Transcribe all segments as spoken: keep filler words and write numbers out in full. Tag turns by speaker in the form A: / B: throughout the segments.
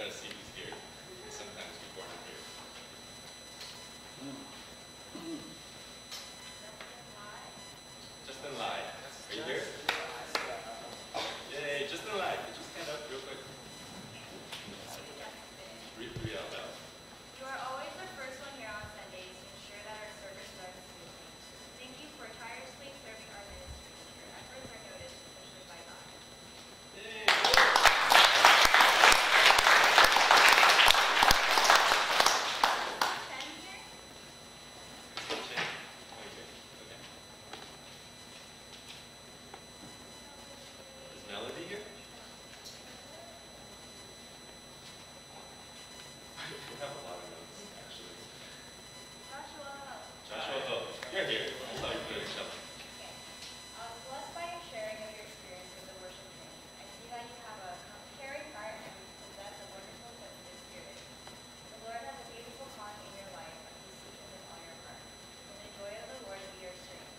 A: gotta see who's here. Sometimes people aren't here. Justin Lai. Are you here? Yay, Justin Lai. Could you stand up real quick? Read, read out loud.
B: You are always the first one here on Sundays to ensure that our service runs smoothly. Thank you for tirelessly serving our ministry. Your efforts are noticed, especially by God.
A: Yay.
B: Chen here?
A: Chen. Okay. Okay. Is Melody here? We have a lot of notes, actually.
B: Joshua.
A: Joshua, oh, you're here. I thought you were doing something.
B: Okay. I was blessed by your sharing of your experience with the worship training. I see that you have a caring heart and possess a wonderful sensitive spirit. The Lord has a beautiful calling in your life, and you seek Him with all your heart. May the joy of the Lord be your strength.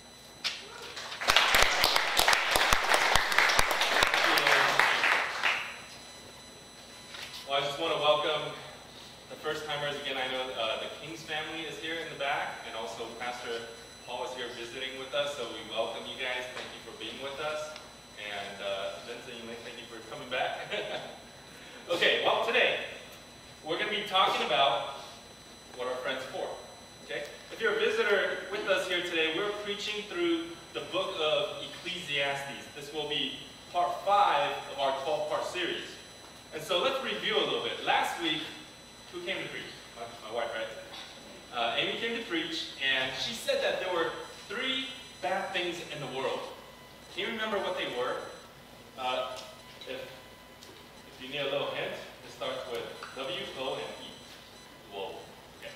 A: Well, I just want to welcome the first timers again. I know uh, the King's family is here in the back, and also Pastor Paul is here visiting with us. So we welcome you guys. Thank you for being with us. And uh, Vincent, thank you for coming back. Okay, well, today we're going to be talking about what our friends for. Okay? If you're a visitor with us here today, we're preaching through the book of Ecclesiastes. This will be part five of our twelve-part series. And so let's review a little bit. Last week, who came to preach? My, my wife, right? Uh, Amy came to preach, and she said that there were three bad things in the world. Can you remember what they were? Uh, if, if you need a little hint, it starts with W, O, and E. Whoa. Okay.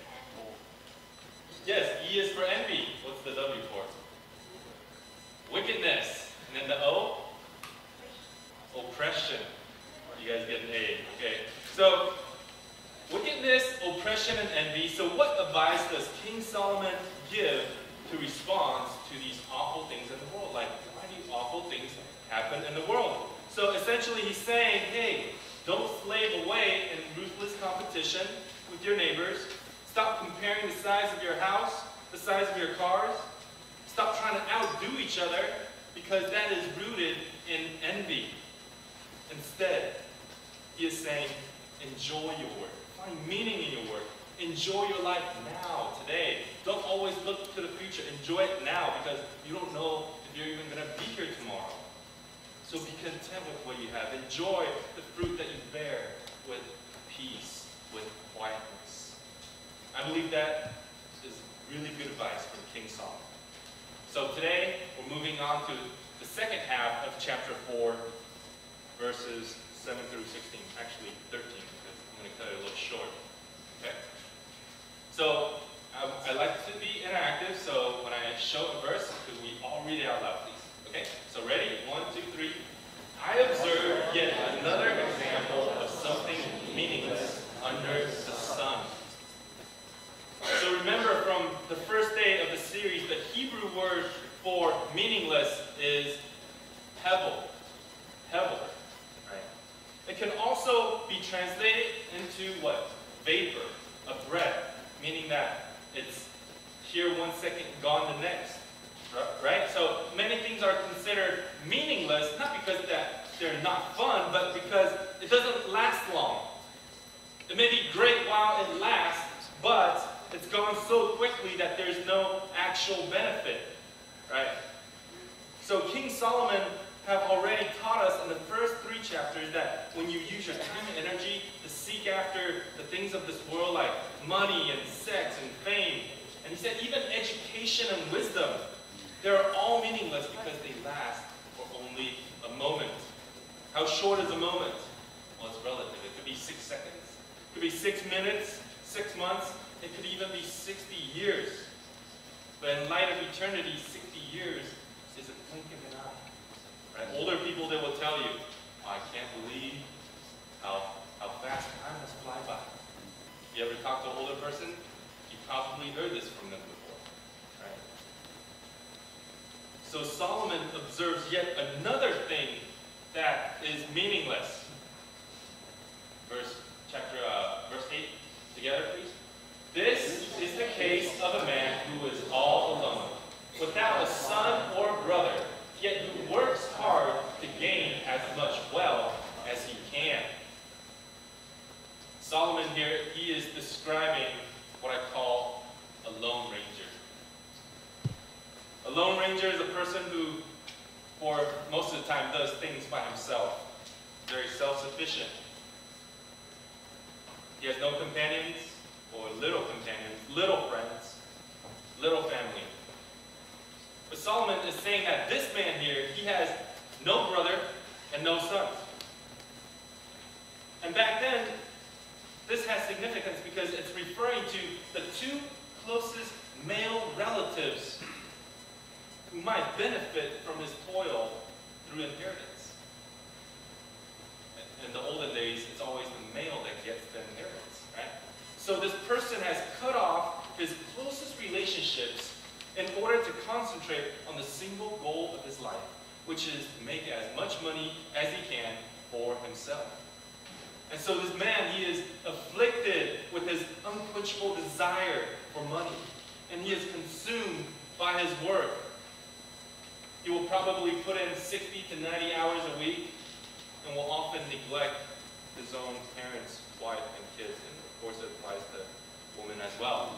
A: Yes, E is for envy. What's the W for? Wickedness. And then the O? Oppression. You guys get an A. Okay. So, wickedness, oppression, and envy. So what advice does King Solomon give to respond to these awful things in the world? Like, why do awful things happen in the world? So essentially he's saying, hey, don't slave away in ruthless competition with your neighbors. Stop comparing the size of your house, the size of your cars. Stop trying to outdo each other, because that is rooted in envy. Instead, he is saying, enjoy your work. Find meaning in your work. Enjoy your life now, today. Don't always look to the future. Enjoy it now, because you don't know if you're even going to be here tomorrow. So be content with what you have. Enjoy the fruit that you bear with peace, with quietness. I believe that is really good advice from King Solomon. So today, we're moving on to the second half of chapter four, verses seven through sixteen. Actually, thirteen, because I'm going to cut it a little short. Okay? So, I, I like to be interactive, so when I show a verse, could we all read it out loud, please? Okay? So ready? One, two, three. I observed yet another example of something meaningless under the sun. So remember, from the first day of the series, the Hebrew word for meaningless is hevel. Hevel. Right? It can also be translated into what? Vapor, a breath, meaning that it's here one second, gone the next. Right? So many things are considered meaningless, not because that they're not fun, but because it doesn't last long. It may be great while it lasts, but it's gone so quickly that there's no actual benefit. Right? So King Solomon have already taught us in the first three chapters that when you use your time and energy to seek after the things of this world like money and sex and fame, and he said even education and wisdom, they're all meaningless because they last for only a moment. How short is a moment? Well, it's relative. It could be six seconds. It could be six minutes, six months. It could even be sixty years. But in light of eternity, sixty years is a blink of an eye. Right? Older people, they will tell you, oh, I can't believe how, how fast time has fly by. You ever talk to an older person? You probably heard this from them before. Right? So Solomon observes yet another thing that is meaningless. Verse Ranger is a person who, for most of the time, does things by himself. Very self-sufficient. He has no companions, or little companions, little friends, little family. But Solomon is saying that this man here, he has no brother and no sons. And back then, this has significance because it's referring to the two closest male relatives who might benefit from his toil through inheritance. In the olden days, it's always the male that gets the inheritance, right? So this person has cut off his closest relationships in order to concentrate on the single goal of his life, which is to make as much money as he can for himself. And so this man, he is afflicted with his unquenchable desire for money, and he is consumed by his work. He will probably put in sixty to ninety hours a week and will often neglect his own parents, wife, and kids. And of course it applies to women as well.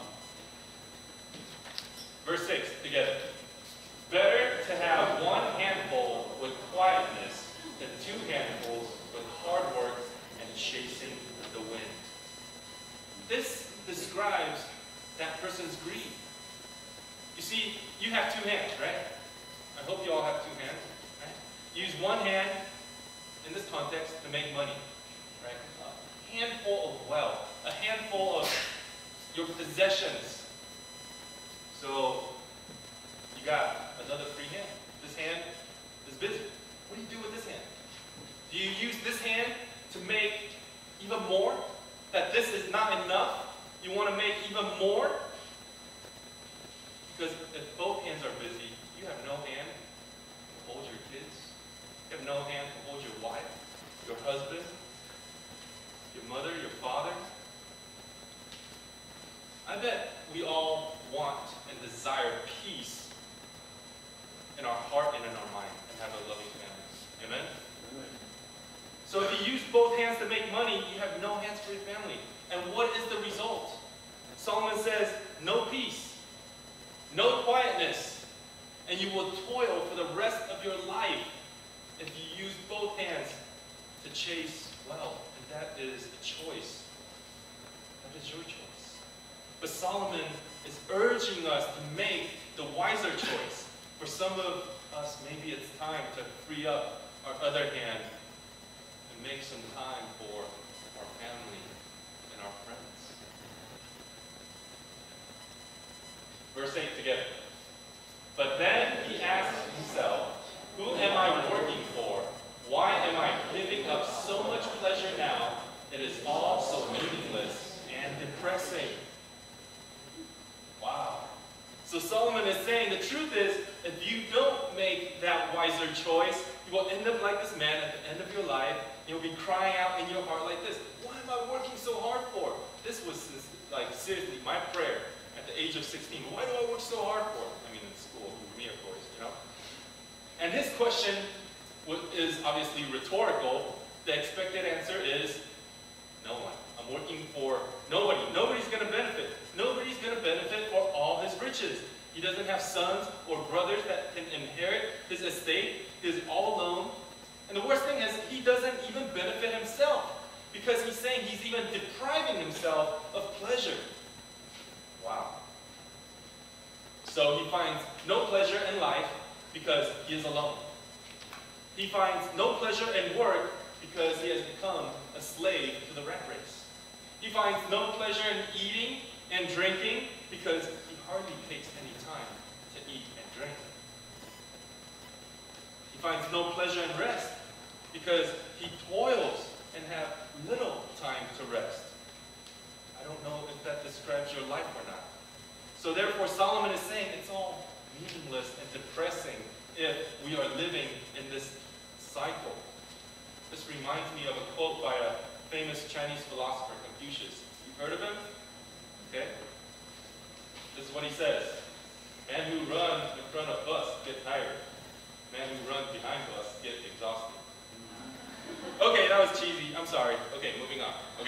A: Verse six, together. Better to have one handful with quietness than two handfuls with hard work and chasing the wind. This describes that person's greed. You see, you have two hands, right? I hope you all have two hands, right? Use one hand in this context to make money, right? A handful of wealth, a handful of your possessions. So you got another free hand. This hand is busy. What do you do with this hand? Do you use this hand to make even more? That this is not enough? You want to make even more? Because if both hands are busy, you have no hand to hold your kids. You have no hand to hold your wife, your husband, your mother, your father. I bet we all want and desire peace in our heart and in our mind and have a loving family. Amen? Amen. So if you use both hands to make money, you have no hands for your family. And what is the result? Solomon says, no peace, no quietness, and you will toil for the rest of your life if you use both hands to chase wealth. And that is a choice. That is your choice. But Solomon is urging us to make the wiser choice. For some of us, maybe it's time to free up our other hand and make some time for our family and our friends. Verse eight together. But then he asked himself, who am I working for? Why am I giving up so much pleasure now? It is all so meaningless and depressing. Wow. So Solomon is saying the truth is, if you don't make that wiser choice, you will end up like this man at the end of your life. You'll be crying out in your heart like this. Why am I working so hard for? This was like seriously my prayer at the age of sixteen. Why do I work so hard for? I mean, in school, for me, of course, you know. And his question is obviously rhetorical. The expected answer is no one. I'm working for nobody. Nobody's going to benefit. Nobody's going to benefit for all his riches. He doesn't have sons or brothers that can inherit his estate. He's all alone. And the worst thing is, he doesn't even benefit himself, because he's saying he's even depriving himself of pleasure. Wow. So he finds no pleasure in life because he is alone. He finds no pleasure in work because he has become a slave to the rat race. He finds no pleasure in eating and drinking because he hardly takes any time to eat and drink. He finds no pleasure in rest because he toils and has little time to rest. I don't know if that describes your life or not. So therefore, Solomon is saying it's all meaningless and depressing if we are living in this cycle. This reminds me of a quote by a famous Chinese philosopher, Confucius. You've heard of him? Okay. This is what he says. Men who run in front of bus get tired. Men who run behind bus get exhausted. Okay, that was cheesy. I'm sorry. Okay, moving on. Okay.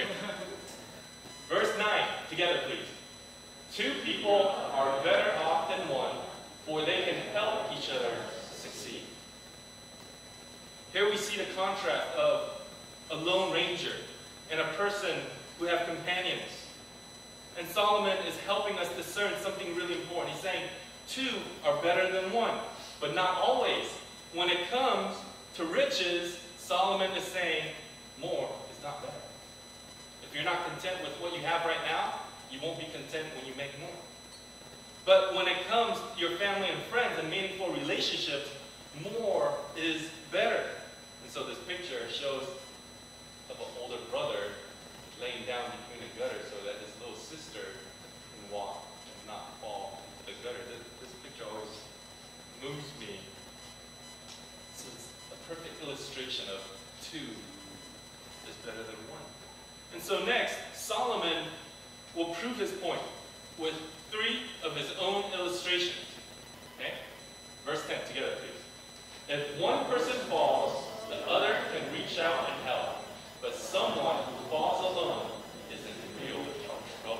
A: Verse nine. Together, please. Two people are better off than one, for they can help each other succeed. Here we see the contrast of a lone ranger and a person who have companions. And Solomon is helping us discern something really important. He's saying two are better than one, but not always. When it comes to riches, Solomon is saying more is not better. If you're not content with what you have right now, you won't be content when you make more. But when it comes to your family and friends and meaningful relationships, more is better. And so this picture shows of an older brother laying down between the gutter so that his little sister can walk and not fall into the gutter. This, this picture always moves me. So it's a perfect illustration of two is better than one. And so next, Solomon will prove his point with three of his own illustrations. Okay? Verse ten, together please. If one person falls, the other can reach out and help. But someone who falls alone is in real trouble.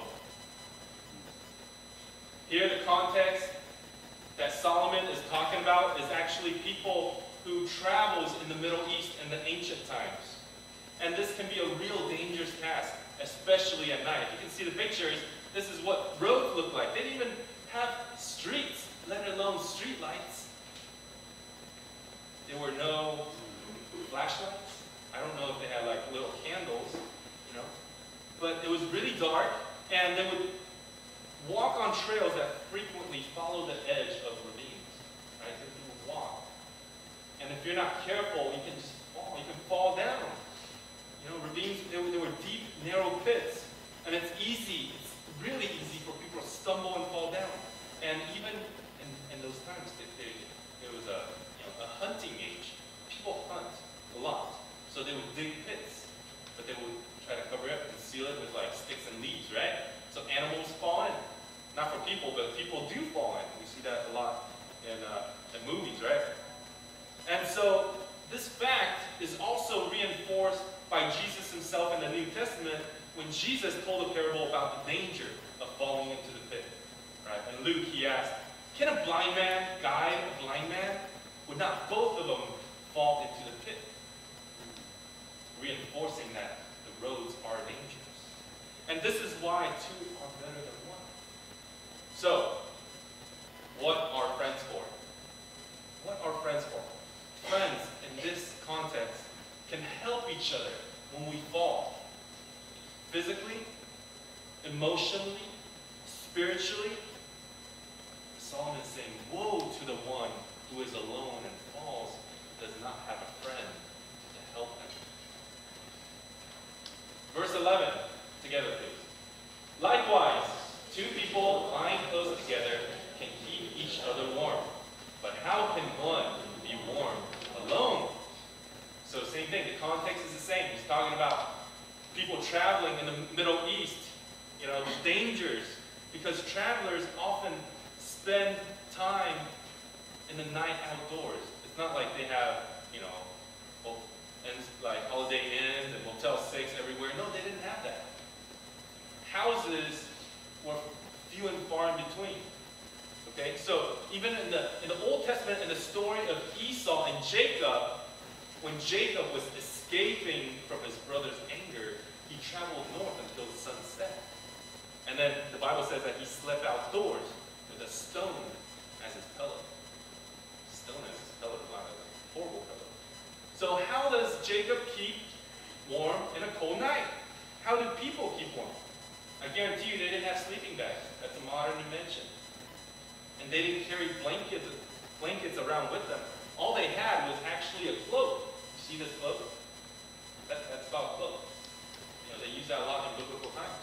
A: Here the context that Solomon is talking about is actually people who travels in the Middle East in the ancient times. And this can be a real dangerous task, especially at night. You can see the pictures. This is what roads look like. They didn't even have streets, let alone street lights. There were no flashlights. I don't know if they had like little candles, you know. But it was really dark, and they would walk on trails that frequently follow the edge of ravines. Right? They would walk. And if you're not careful, you can just fall. You can fall down. You know, ravines, they were, they were deep, narrow pits. And it's easy, it's really easy for people to stumble and fall down. And even in, in those times, they, they, it was a, you know, a hunting age. People hunt a lot. So they would dig pits, but they would try to cover it up and seal it with like sticks and leaves, right? So animals fall in. Not for people, but people do fall in. We see that a lot in, uh, in movies, right? And so this fact is also reinforced by Jesus himself in the New Testament when Jesus told a parable about the danger of falling into the pit. Right? In Luke, he asked, can a blind man guide a blind man? Would not both of them fall into the pit? Reinforcing that the roads are dangerous. And this is why two are better than one. So, what are friends for? What are friends for? Friends, in this context, can help each other when we fall. Physically, emotionally, spiritually. Solomon is saying, woe to the one who is alone and falls, does not have a friend to help him. Verse eleven, together please. Likewise, two people lying close together can keep each other warm. But how can one be warm alone? So same thing, the context is the same. He's talking about people traveling in the Middle East, you know, the dangers, because travelers often spend time in the night outdoors. It's not like they have, you know, well, and like Holiday Inns and Motel six everywhere. No, they didn't have that. Houses were few and far in between. Okay, so even in the in the Old Testament, in the story of Esau and Jacob, when Jacob was escaping from his brother's anger, he traveled north until the sun set. And then the Bible says that he slept outdoors with a stone as his pillow. Stone as his pillow, not a horrible pillow. So how does Jacob keep warm in a cold night? How do people keep warm? I guarantee you they didn't have sleeping bags. That's a modern invention. And they didn't carry blankets, blankets around with them. All they had was actually a cloak. You see this cloak? That, that's about a cloak. You know, they use that a lot in biblical times.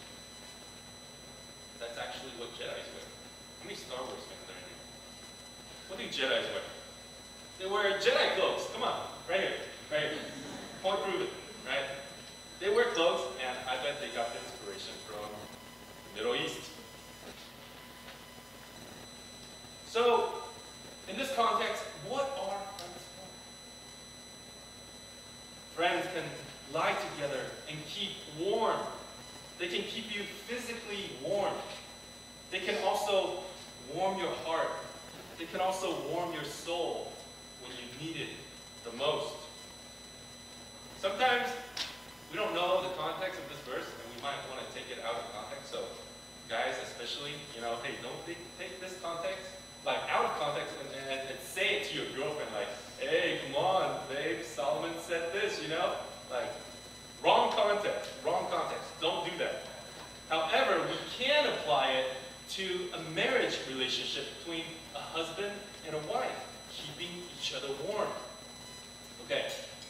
A: That's actually what Jedis wear. How many Star Wars fans are in here? What do Jedis wear? They wear Jedi cloaks. Come on. Right here. Right here. Point proven. Right? They wear cloaks, and I bet they got the inspiration from the Middle East. So, in this context, what are friends for? Friends can lie together and keep warm. They can keep you physically warm. They can also warm your heart they can also warm your soul when you need it the most. Sometimes we don't know the context of this verse, and we might want to take it out of context. So, guys, especially, you know, hey, don't take, take this context, like out of context, and, and, and say it to your girlfriend, like, hey, come on, babe, Solomon said this, you know? Like, wrong context, wrong context. Don't do that. However, we can apply it to a marriage relationship between a husband and a wife, keeping each other warm. Okay.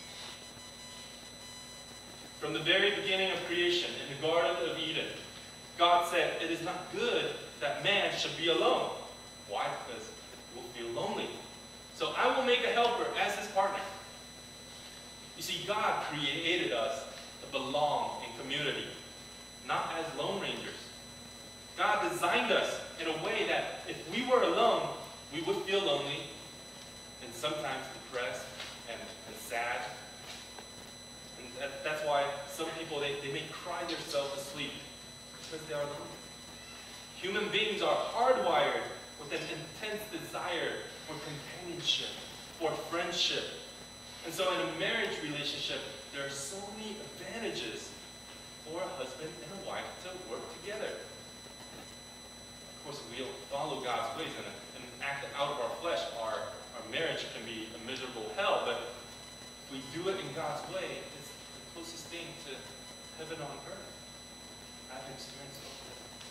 A: From the very beginning of creation, in the Garden of Eden, God said, it is not good that man should be alone. Why? Because he will feel lonely. So I will make a helper as his partner. You see, God created us to belong in community, not as lone rangers. God designed us in a way that if we were alone, we would feel lonely and sometimes depressed and, and sad. And that, that's why some people, they, they may cry themselves asleep because they are lonely. Human beings are hardwired with an intense desire for companionship, for friendship. And so in a marriage relationship, there are so many advantages for a husband and a wife to work together. Of course, if we don't follow God's ways and, and act out of our flesh, our, our marriage can be a miserable hell. But if we do it in God's way, it's the closest thing to heaven on earth. I've experienced it.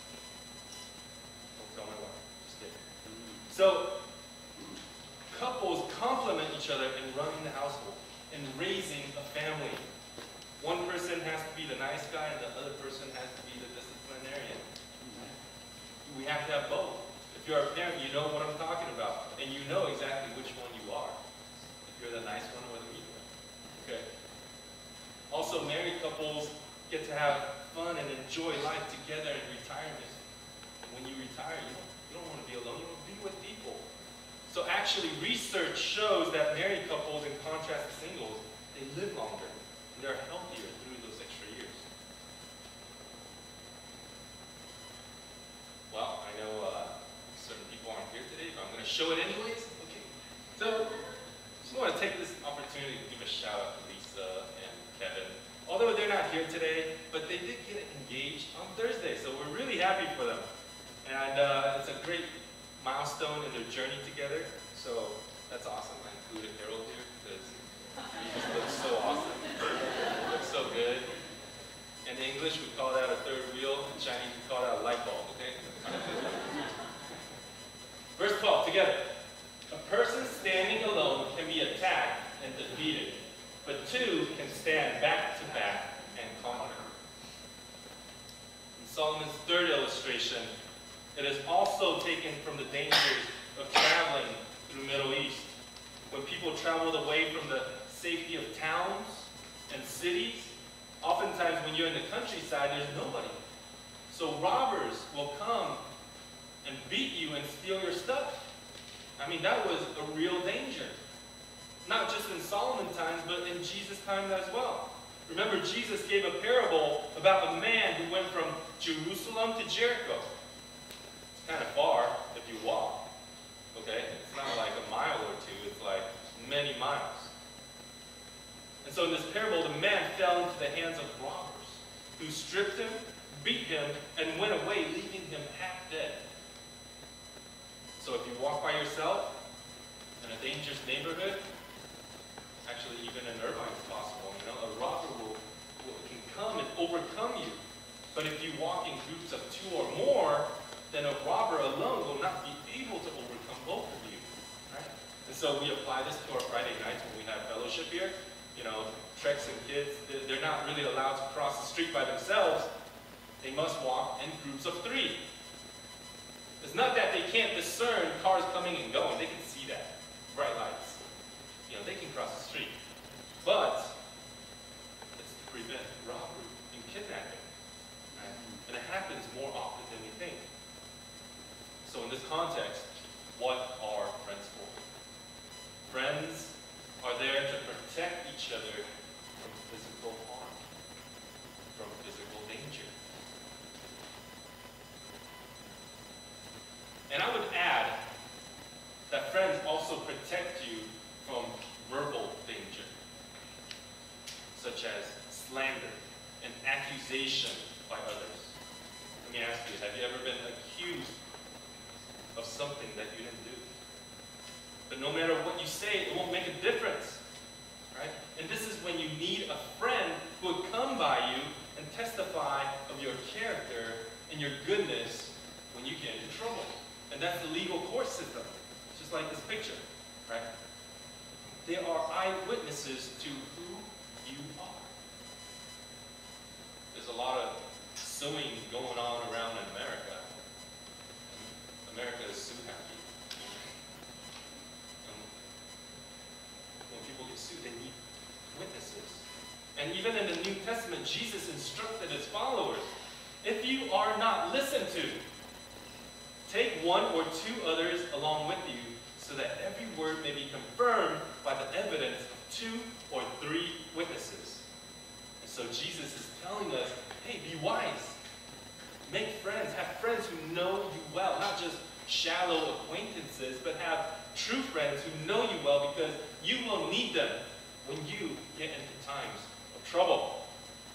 A: Don't tell my wife. Just kidding. So, couples complement each other in running the household, in raising a family. One person has to be the nice guy and the other person has to be the disciplinarian. We have to have both. If you're a parent, you know what I'm talking about. And you know exactly which one you are. If you're the nice one or the mean one. Okay? Also, married couples get to have fun and enjoy life together in retirement. When you retire, you don't, you don't want to be alone. You want to be with people. So actually, research shows that married couples, in contrast to singles, they live longer. And they're healthier through those extra years. Well, I know uh, certain people aren't here today, but I'm going to show it anyways. Okay. So, just want to take this opportunity to give a shout out to Lisa and Kevin. Although they're not here today, but they did get engaged on Thursday, so we're really happy for them. And uh, it's a great milestone in their journey together, so that's awesome. I included Harold here because he just looks so awesome. He looks so good. In English, we call that a third wheel. In Chinese, we call that a light bulb, okay? Verse twelve, together. A person standing alone can be attacked and defeated, but two can stand back to back and conquer. In Solomon's third illustration, it is also taken from the dangers of traveling through the Middle East. When people traveled away from the safety of towns and cities, oftentimes when you're in the countryside, there's nobody. So robbers will come and beat you and steal your stuff. I mean, that was a real danger. Not just in Solomon's times, but in Jesus' time as well. Remember, Jesus gave a parable about a man who went from Jerusalem to Jericho. It's kind of far if you walk, okay? It's not like a mile or two, it's like many miles. And so in this parable, the man fell into the hands of robbers who stripped him, beat him, and went away, leaving him half dead. So if you walk by yourself in a dangerous neighborhood, actually even in Irvine it's possible, you know, a robber will, will can come and overcome you. But if you walk in groups of two or more, then a robber alone will not be able to overcome both of you. Right? And so we apply this to our Friday nights when we have fellowship here. You know, Trex and kids, they're not really allowed to cross the street by themselves. They must walk in groups of three. It's not that they can't discern cars coming and going. They can see that. Bright lights. You know, they can cross the street. But it's to prevent robbery and kidnapping. Right? And it happens more often than we think. So in this context, what are friends for? Friends are there to protect each other from physical harm, from physical danger. And I would add that slander and accusation by others. Let me ask you, have you ever been accused of something that you didn't do? But no matter what you say, it won't make a difference. Right? And this is when you need a friend who would come by you and testify of your character and your goodness when you get into trouble. And that's the legal court system. Just like this picture. Right? They are eyewitnesses to who you are. There's a lot of suing going on around in America. America is sue happy. Um, when people get sued, they need witnesses. And even in the New Testament, Jesus instructed his followers, if you are not listened to, take one or two others along with you, so that every word may be confirmed by the evidence of two or three witnesses. And so Jesus is telling us, hey, be wise. Make friends. Have friends who know you well. Not just shallow acquaintances, but have true friends who know you well, because you will need them when you get into times of trouble.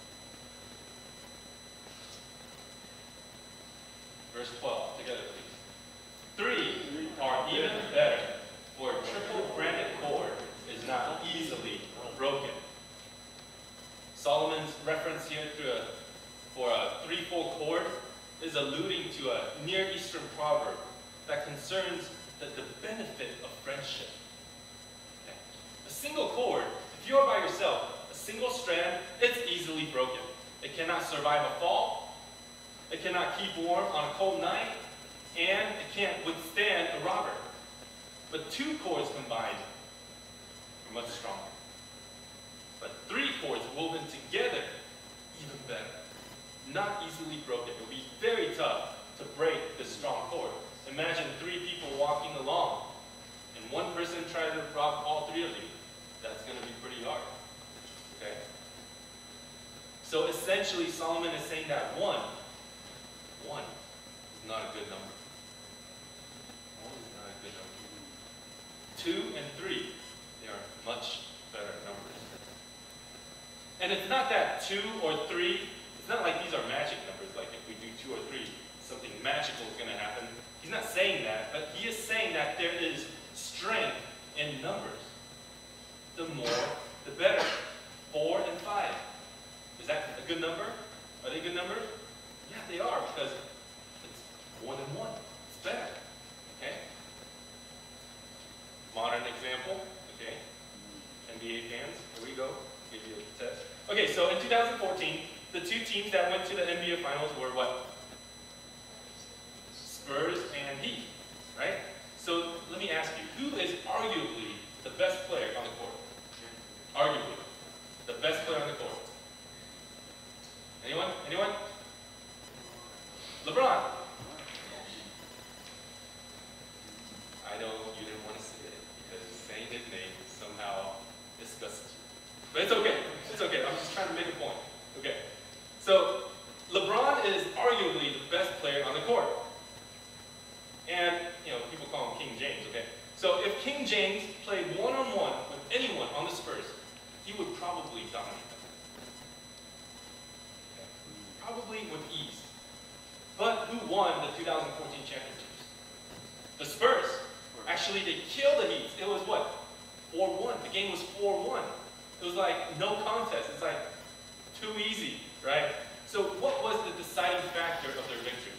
A: Verse twelve, together please. Three are even better, for a triple-braided cord is not easily broken. Solomon's reference here to a, for a threefold cord is alluding to a Near Eastern proverb that concerns the, the benefit of friendship. Okay. A single cord, if you are by yourself, a single strand, it's easily broken. It cannot survive a fall. It cannot keep warm on a cold night. And it can't withstand a robber. But two cords combined are much stronger. But three cords woven together, even better. Not easily broken. It will be very tough to break this strong cord. Imagine three people walking along, and one person tries to rob all three of you. That's going to be pretty hard. Okay? So essentially, Solomon is saying that one, one is not a good number. One is not a good number. Two and three, they are much better numbers. And it's not that two or three, it's not like these are magic numbers, like if we do two or three, something magical is going to happen. He's not saying that, but he is saying that there is strength in numbers. The more, the better. Four and five. Is that a good number? Are they good numbers? Yeah, they are, because it's more than one. It's better. Okay? Modern example. Okay? N B A fans, here we go. Give you a test. Okay, so in two thousand fourteen, the two teams that went to the N B A Finals were what? Spurs and Heat, right? So let me ask you, who is arguably the best player on the court? Arguably, the best player on the court. Anyone? Anyone? LeBron. I know you didn't want to say it because saying his name somehow disgusts you. But it's okay. It's okay. I'm just trying to make a point. Okay. So LeBron is arguably the best player on the court. And, you know, people call him King James, okay? So if King James played one-on-one with anyone on the Spurs, he would probably dominate them. Okay. Probably with ease. But who won the two thousand fourteen championships? The Spurs. Actually, they killed the Heat. It was what? four one. The game was four one. It was like no contest. It's like too easy, right? So what was the deciding factor of their victory?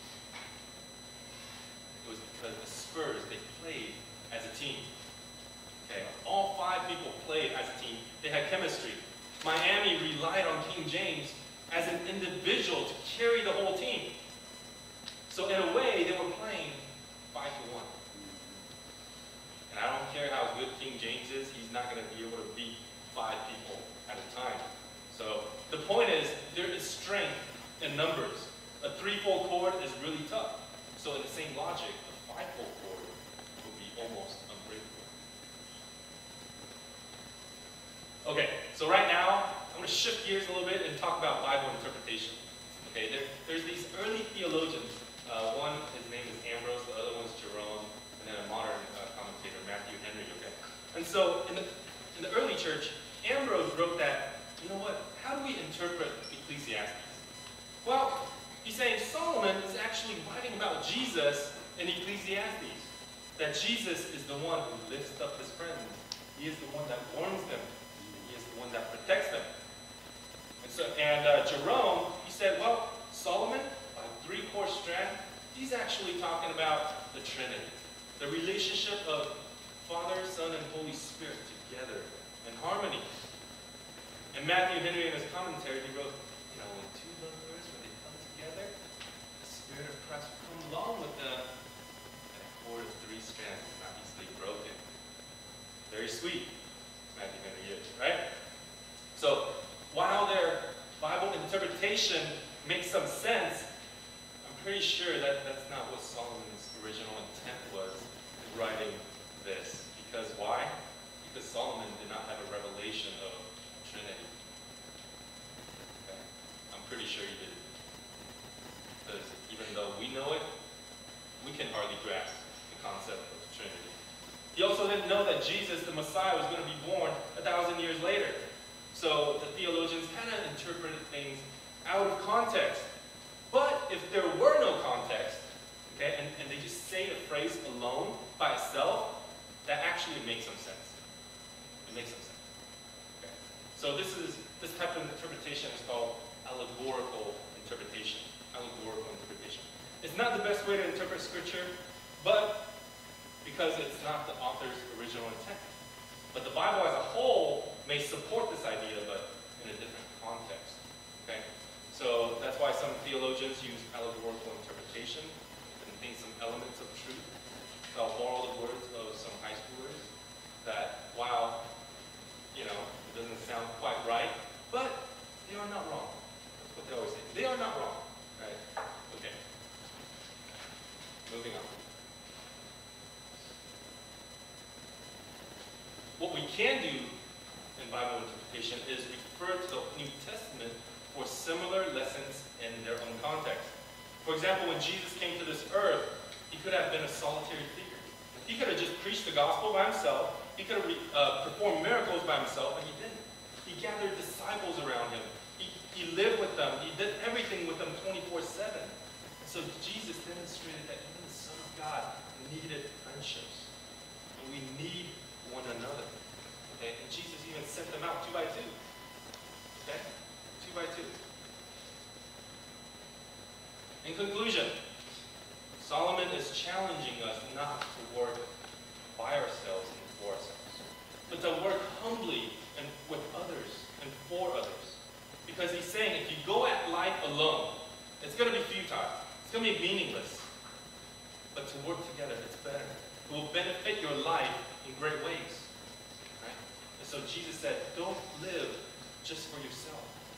A: It was because the Spurs, they played as a team. Okay, all five people played as a team. They had chemistry. Miami relied on King James as an individual to carry the whole team. So in a way, they were playing five to one. And I don't care how good King James is, he's not going to be able to beat five people at a time. So the point is, there is strength in numbers. A three-fold cord is really tough. So in the same logic, a five-fold cord would be almost unbreakable. Okay, so right now, I'm going to shift gears a little bit and talk about Bible interpretation. Okay, there, there's these early theologians. Uh, one, his name is Ambrose, the other one's Jerome, and then a modern uh, commentator, Matthew Henry. Okay, and so in the in the early church, Ambrose wrote that, you know what? How do we interpret Ecclesiastes? Well, he's saying Solomon is actually writing about Jesus in Ecclesiastes. That Jesus is the one who lifts up his friends. He is the one that warns them. He is the one that protects them. And so, and uh, Jerome, he said, well, Solomon, by three core strand, he's actually talking about the Trinity. The relationship of Father, Son, and Holy Spirit together in harmony. And Matthew Henry, in his commentary, he wrote, you know, when two lovers, when they come together, the Spirit of Christ will come along with them. And a cord of three strands is not easily broken. Very sweet, Matthew Henry is, right? So, while their Bible interpretation makes some sense, I'm pretty sure that that's not what Solomon's original intent was in writing this. Because why? Because Solomon did not have a revelation of Trinity. Okay? I'm pretty sure he didn't. Because even though we know it, we can hardly grasp the concept of the Trinity. He also didn't know that Jesus, the Messiah, was going to be born a thousand years later. So the theologians kind of interpreted things out of context. But if there were no context, okay, and, and they just say the phrase alone by itself, that actually makes some sense. It makes some sense. Okay. So this is this type of interpretation is called allegorical interpretation. Allegorical interpretation. It's not the best way to interpret Scripture, but because it's not the author's original intent. But the Bible as a whole may support this idea, but in a different context. Okay? So that's why some theologians use allegorical interpretation. It contains some elements of truth. I'll borrow the words of some high schoolers that while, you know, it doesn't sound quite right, but they are not wrong. That's what they always say. They are not wrong. Right? Okay. Moving on. What we can do in Bible interpretation is refer to the New Testament for similar lessons in their own context. For example, when Jesus came to this earth, he could have been a solitary figure. He could have just preached the gospel by himself. He could have uh, performed miracles by himself, and he didn't. He gathered disciples around him. He, he lived with them. He did everything with them twenty-four seven. And so Jesus demonstrated that even the Son of God needed friendships. And we need one another. Okay? And Jesus even sent them out two by two. Okay? Two by two. In conclusion, Solomon is challenging us not to work by ourselves and for ourselves, but to work humbly and with others and for others. Because he's saying if you go at life alone, it's going to be futile. It's going to be meaningless. But to work together, it's better. It will benefit your life in great ways. Right? And so Jesus said, don't live just for yourself.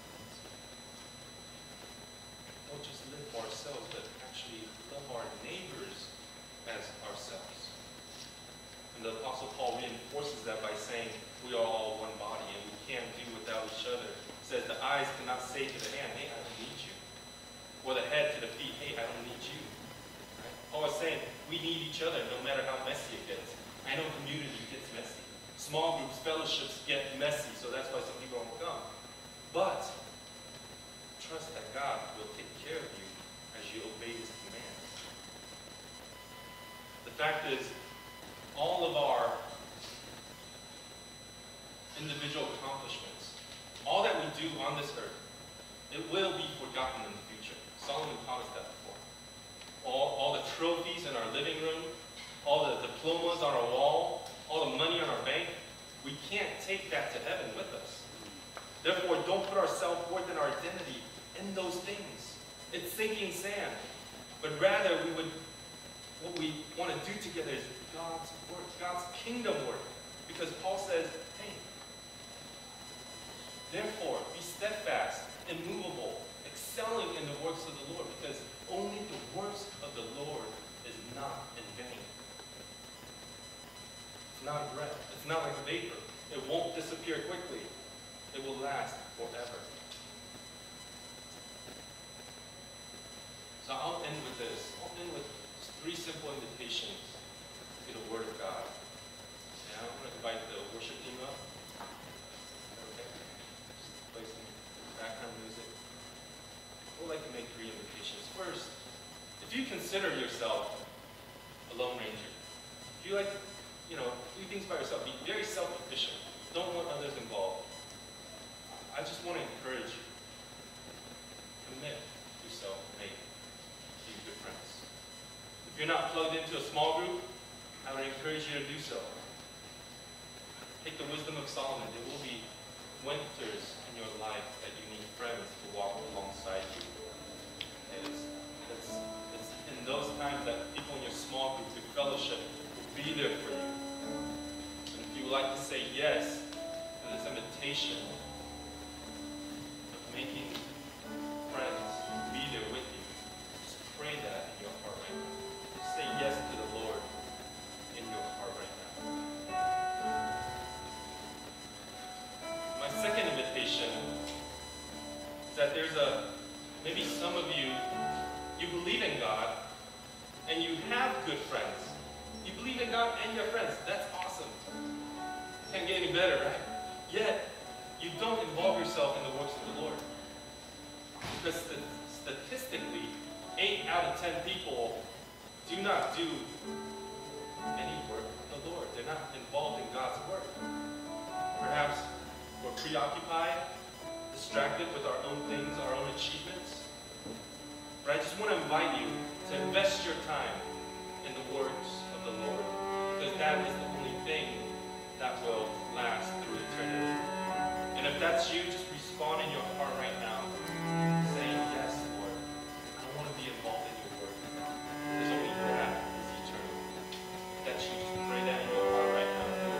A: Don't just live for ourselves, but actually love our neighbors as ourselves. And the Apostle Paul reinforces that by saying we are all one body and we can't do without each other. He says the eyes cannot say to the hand, hey, I don't need you. Or the head to the feet, hey, I don't need you. Right? Paul is saying we need each other no matter how messy it gets. I know community gets messy. Small groups, fellowships get messy, so that's why some people don't come. But trust that God will take care of you as you obey his commands. The fact is, all of our individual accomplishments, all that we do on this earth, it will be forgotten in the future. Solomon taught us that before. All, all the trophies in our living room, all the diplomas on our wall, all the money on our bank, we can't take that to heaven with us. Therefore, don't put our self-worth and our identity in those things. It's sinking sand. But rather, we would, what we want to do together is God's work, God's kingdom work. Because Paul says, hey, therefore, be steadfast, immovable, excelling in the works of the Lord, because only the works of the Lord is not in vain. It's not a breath. It's not like a vapor. It won't disappear quickly. It will last forever. So I'll end with this. I'll end with three simple invitations to the Word of God. And I'm going to invite the worship team up. Okay? Just play three invitations. First, if you consider yourself a lone ranger, if you like to, you know, do things by yourself, be very self-efficient, don't want others involved, I just want to encourage you. Commit yourself, make these good friends. If you're not plugged into a small group, I would encourage you to do so. Take the wisdom of Solomon. There will be winters in your life that you need friends to walk alongside you. And it's, it's, it's in those times that people in your small group, your fellowship, will be there for you. And if you would like to say yes to this invitation of making friends be there with you, just pray that in your heart right now. Just say yes to the Lord in your heart right now. My second invitation is that there's a, maybe some of you, you believe in God and you have good friends. You believe in God and your friends. That's awesome. Can't get any better, right? Yet, you don't involve yourself in the works of the Lord. Because st statistically, eight out of ten people do not do any work of the Lord. They're not involved in God's work. Perhaps we're preoccupied, distracted with our own things, our own achievements. But I just want to invite you to invest your time in the works of the Lord, because that is the only thing that will last through eternity. And if that's you, just respond in your heart right now, saying, yes, Lord, I want to be involved in your work, because only that is eternal. If that's you, just pray that in your heart right now, Lord.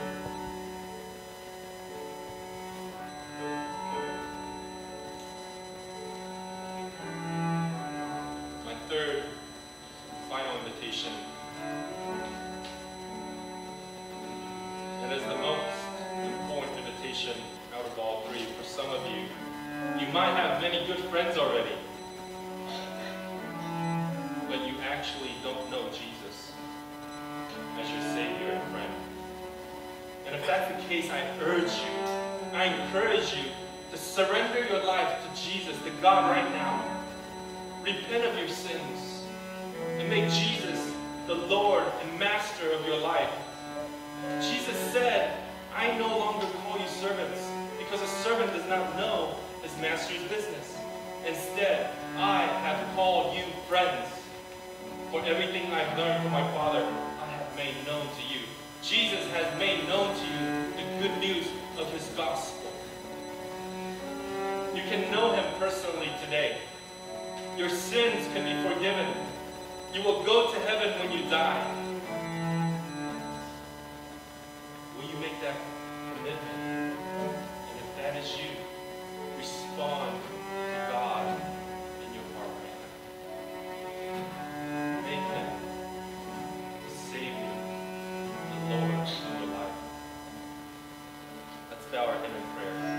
A: My third, final invitation, and is the most important invitation out of all three. For some of you, you might have many good friends already, but you actually don't know Jesus as your Savior and friend. And if that's the case, I urge you, I encourage you to surrender your life to Jesus, to God right now. Repent of your sins and make Jesus the Lord and Master of your life. Jesus said, I no longer call you servants, because a servant does not know his master's business. Instead, I have called you friends. For everything I've learned from my Father, I have made known to you. Jesus has made known to you the good news of his gospel. You can know him personally today. Your sins can be forgiven. You will go to heaven when you die. Will you make that commitment? And if that is you, respond to God in your heart right now. Make him the Savior, the Lord of your life. Let's bow our head in prayer.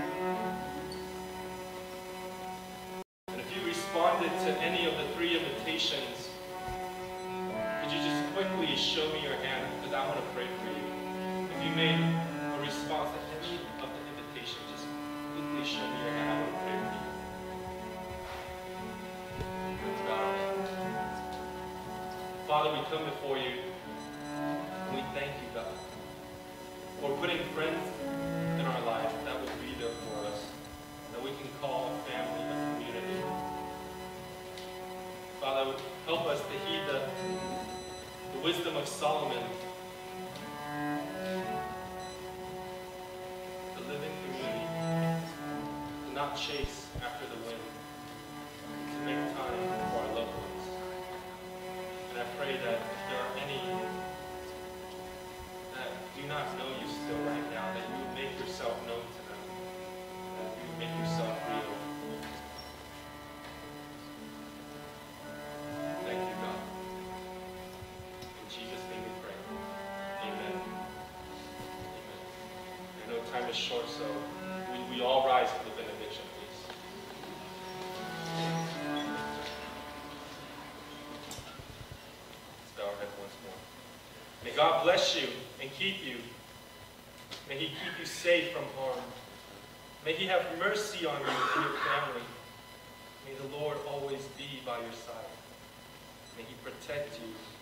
A: And if you responded to any of the three invitations, could you just quickly show me your hand, because I want to pray for you. If you made a response to any of the invitations, just quickly show me your hand. I want to pray for you. Let's bow our heads. Father, we come before you, and we thank you, God, for putting friends in our life that will be there for us, that we can call family and community. Father, help us to heed the, the wisdom of Solomon, to live in community, to not chase after the wind, to make time for our loved ones. And I pray that if there are any that do not know you still right now, that you would make yourself known to them, that you would make yourself real. Thank you, God. In Jesus' name we pray. Amen. Amen. I know time is short, so we, we all rise for the benediction, please. Let's bow our head once more. May God bless you and keep you. May he keep you safe from harm. May he have mercy on you and your family. May the Lord always be by
C: protect you